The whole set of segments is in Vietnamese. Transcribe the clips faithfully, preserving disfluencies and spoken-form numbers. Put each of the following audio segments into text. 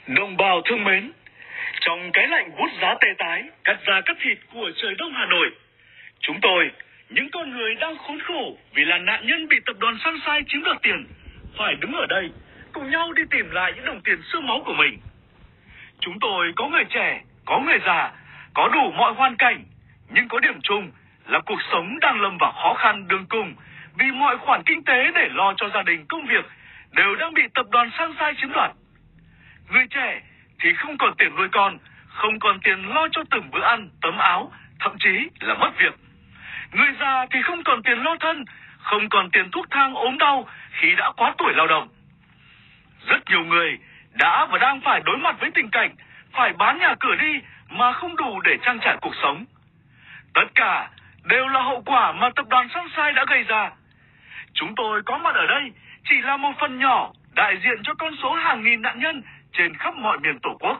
Đồng bào thương mến, trong cái lạnh buốt giá tê tái, cắt da cắt thịt của trời đông Hà Nội, chúng tôi, những con người đang khốn khổ vì là nạn nhân bị tập đoàn Sunshine chiếm đoạt tiền, phải đứng ở đây cùng nhau đi tìm lại những đồng tiền xương máu của mình. Chúng tôi có người trẻ, có người già, có đủ mọi hoàn cảnh, nhưng có điểm chung là cuộc sống đang lâm vào khó khăn đường cùng vì mọi khoản kinh tế để lo cho gia đình công việc đều đang bị tập đoàn Sunshine chiếm đoạt. Người trẻ thì không còn tiền nuôi con, không còn tiền lo cho từng bữa ăn, tấm áo, thậm chí là mất việc. Người già thì không còn tiền lo thân, không còn tiền thuốc thang ốm đau khi đã quá tuổi lao động. Rất nhiều người đã và đang phải đối mặt với tình cảnh phải bán nhà cửa đi mà không đủ để trang trải cuộc sống. Tất cả đều là hậu quả mà tập đoàn Sunshine đã gây ra. Chúng tôi có mặt ở đây chỉ là một phần nhỏ đại diện cho con số hàng nghìn nạn nhân trên khắp mọi miền Tổ quốc.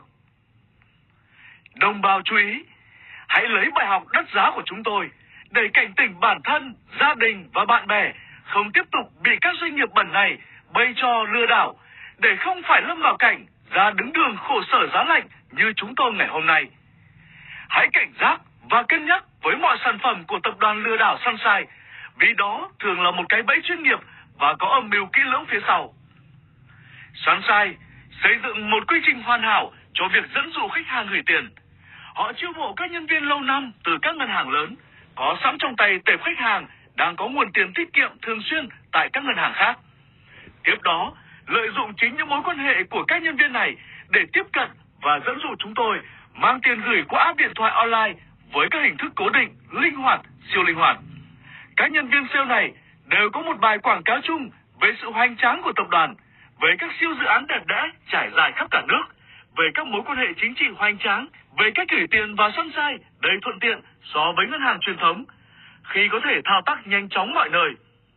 Đồng bào chú ý, hãy lấy bài học đắt giá của chúng tôi để cảnh tỉnh bản thân, gia đình và bạn bè không tiếp tục bị các doanh nghiệp bẩn này bày trò lừa đảo, để không phải lâm vào cảnh ra đứng đường khổ sở giá lạnh như chúng tôi ngày hôm nay. Hãy cảnh giác và cân nhắc với mọi sản phẩm của tập đoàn lừa đảo Sunshine, vì đó thường là một cái bẫy chuyên nghiệp và có âm mưu kỹ lưỡng phía sau. Sunshine xây dựng một quy trình hoàn hảo cho việc dẫn dụ khách hàng gửi tiền. Họ chiêu mộ các nhân viên lâu năm từ các ngân hàng lớn, có sẵn trong tay tệp khách hàng đang có nguồn tiền tiết kiệm thường xuyên tại các ngân hàng khác. Tiếp đó, lợi dụng chính những mối quan hệ của các nhân viên này để tiếp cận và dẫn dụ chúng tôi mang tiền gửi qua app điện thoại online với các hình thức cố định, linh hoạt, siêu linh hoạt. Các nhân viên sale này đều có một bài quảng cáo chung về sự hoành tráng của tập đoàn, về các siêu dự án đẹp đẽ trải dài khắp cả nước, về các mối quan hệ chính trị hoành tráng, về cách gửi tiền vào Sunshine đầy thuận tiện so với ngân hàng truyền thống, khi có thể thao tác nhanh chóng mọi nơi.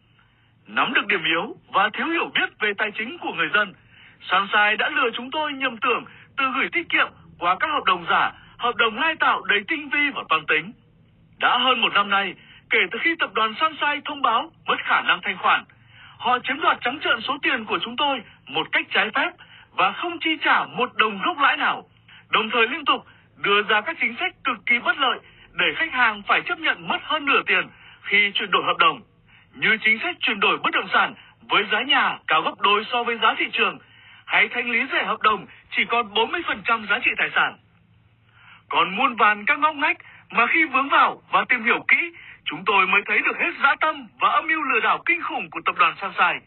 Nắm được điểm yếu và thiếu hiểu biết về tài chính của người dân, Sunshine đã lừa chúng tôi nhầm tưởng từ gửi tiết kiệm qua các hợp đồng giả, hợp đồng lai tạo đầy tinh vi và toan tính. Đã hơn một năm nay, kể từ khi tập đoàn Sunshine thông báo mất khả năng thanh khoản, họ chiếm đoạt trắng trợn số tiền của chúng tôi một cách trái phép và không chi trả một đồng gốc lãi nào, đồng thời liên tục đưa ra các chính sách cực kỳ bất lợi để khách hàng phải chấp nhận mất hơn nửa tiền khi chuyển đổi hợp đồng, như chính sách chuyển đổi bất động sản với giá nhà cao gấp đôi so với giá thị trường, hay thanh lý rẻ hợp đồng chỉ còn bốn mươi phần trăm giá trị tài sản. Còn muôn vàn các ngóc ngách mà khi vướng vào và tìm hiểu kỹ, chúng tôi mới thấy được hết dã tâm và âm mưu lừa đảo kinh khủng của tập đoàn Sunshine.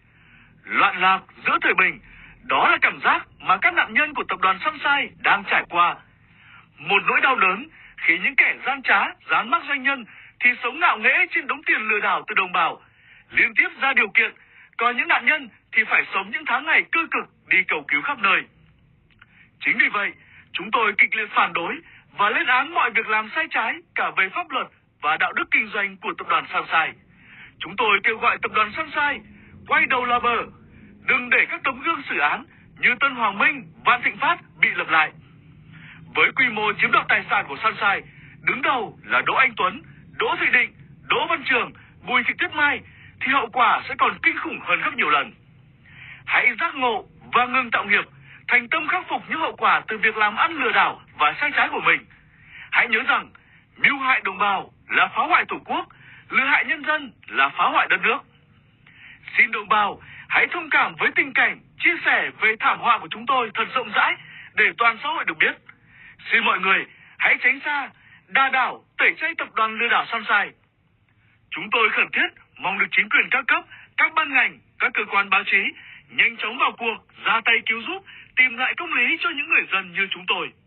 Loạn lạc giữa thời bình, đó là cảm giác mà các nạn nhân của tập đoàn Sunshine đang trải qua. Một nỗi đau đớn khi những kẻ gian trá, dán mác doanh nhân thì sống ngạo nghễ trên đống tiền lừa đảo từ đồng bào, liên tiếp ra điều kiện, còn những nạn nhân thì phải sống những tháng ngày cơ cực đi cầu cứu khắp nơi. Chính vì vậy, chúng tôi kịch liệt phản đối và lên án mọi việc làm sai trái cả về pháp luật và đạo đức kinh doanh của tập đoàn Sunshine. Chúng tôi kêu gọi tập đoàn Sunshine quay đầu là bờ, đừng để các tấm gương xử án như Tân Hoàng Minh, Vạn Thịnh Phát bị lặp lại. Với quy mô chiếm đoạt tài sản của Sunshine, đứng đầu là Đỗ Anh Tuấn, Đỗ Thị Định, Đỗ Văn Trường, Bùi Thị Tuyết Mai, thì hậu quả sẽ còn kinh khủng hơn gấp nhiều lần. Hãy giác ngộ và ngừng tạo nghiệp, thành tâm khắc phục những hậu quả từ việc làm ăn lừa đảo và sai trái của mình. Hãy nhớ rằng, mưu hại đồng bào là phá hoại tổ quốc, lừa hại nhân dân là phá hoại đất nước. Xin đồng bào hãy thông cảm với tình cảnh, chia sẻ về thảm họa của chúng tôi thật rộng rãi để toàn xã hội được biết. Xin mọi người hãy tránh xa, đa đảo, tẩy chay tập đoàn lừa đảo Sunshine. Chúng tôi khẩn thiết mong được chính quyền các cấp, các ban ngành, các cơ quan báo chí nhanh chóng vào cuộc, ra tay cứu giúp, tìm lại công lý cho những người dân như chúng tôi.